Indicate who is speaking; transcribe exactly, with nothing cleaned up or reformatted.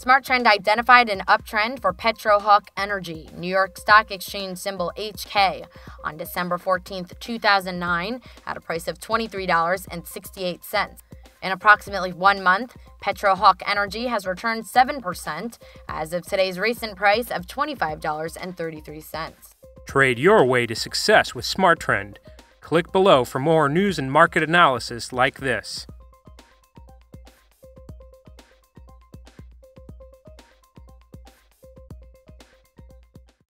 Speaker 1: SmartTrend identified an uptrend for PetroHawk Energy, New York Stock Exchange symbol H K, on December fourteenth, two thousand nine, at a price of twenty-three dollars and sixty-eight cents. In approximately one month, PetroHawk Energy has returned seven percent as of today's recent price of twenty-five dollars and thirty-three cents.
Speaker 2: Trade your way to success with SmartTrend. Click below for more news and market analysis like this.